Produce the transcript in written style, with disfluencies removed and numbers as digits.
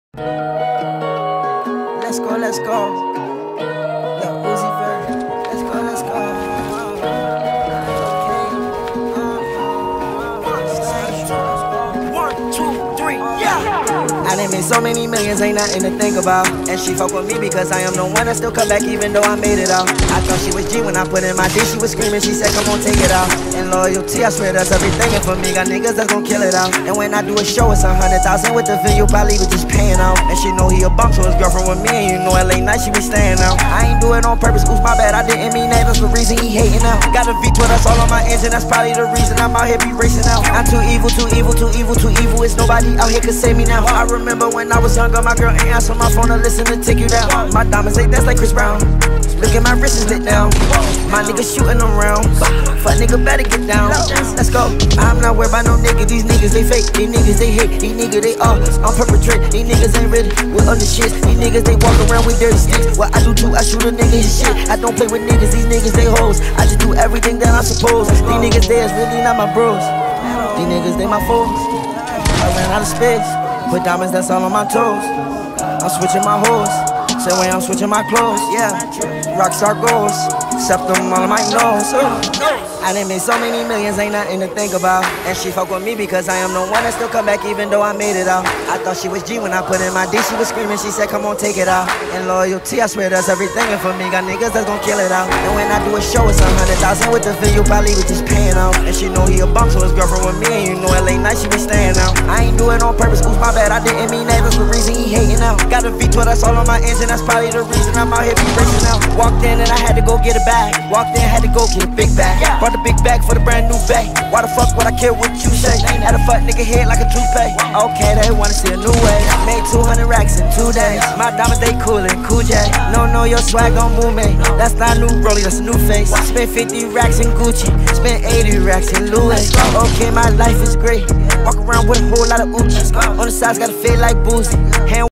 Let's go, let's go. Lil Uzi Vert. Let's go, let's go. One, two, three, yeah. I done made so many millions, ain't nothing to think about. And she fuck with me because I am the one that still come back even though I made it out. I thought she was G when I put in my D, she was screaming, she said come on take it out. And loyalty, I swear that's everything, and for me, got niggas that's gon' kill it out. And when I do a show, it's 100,000 with the venue, probably was just paying out. And she know he a bum, so his girlfriend with me, and you know LA night, she be staying out. I ain't do it on purpose, oops, my bad, I didn't mean that, that's the reason he hating out. Got a V12, that's all on my engine, that's probably the reason I'm out here be racing out. I'm too evil, too evil, too evil, too evil, it's nobody out here could save me now. I remember when I was younger, my girl ain't answer my phone to listen to Take You Down. My diamonds ain't that's like Chris Brown. Look at my wrist is lit now. My nigga shooting around. Fuck nigga better get down. Let's go. I'm not worried about no nigga. These niggas they fake. These niggas they hate. These niggas they all on perpetrate. These niggas ain't ready with other shit. These niggas they walk around with dirty sticks. What I do too, I shoot a nigga his shit. I don't play with niggas. These niggas they hoes. I just do everything that I'm supposed. These niggas they is really not my bros. These niggas they my foes. I ran out of space. Put diamonds that's all on my toes. I'm switching my hoes. Same way I'm switching my clothes, yeah. Rockstar goals, septum all on my nose. I done made so many millions, ain't nothing to think about. And she fuck with me because I am the one that still come back even though I made it out. I thought she was G when I put in my D, she was screaming, she said come on take it out. And loyalty, I swear that's everything, and for me, got niggas that's gon' kill it out. And when I do a show, it's 100,000 with the venue, probably was just paying out. And she know he a bum, so his girlfriend with me, and you know LA night, she be staying out. I ain't do it on purpose, oops, my bad, I didn't mean that, that's the reason he hating out. Got a V12, that's all on my engine, that's probably the reason I'm out here be racing out. Walked in and I had to go get a bag. Walked in, had to go get a big bag. Brought the big bag for the brand new bag. Why the fuck would I care what you say? Had a fuck nigga head like a toupee. Okay, they wanna see a new way. Made 200 racks in 2 days. My diamonds they coolin', Cool J. No, your swag gon' move me. That's not new Rollie, that's a new face. Spent 50 racks in Gucci. Spent 80 racks in Louis. Okay, my life is great. Walk around with a whole lot of Uchis. On the sides gotta feel like Boozy. Hand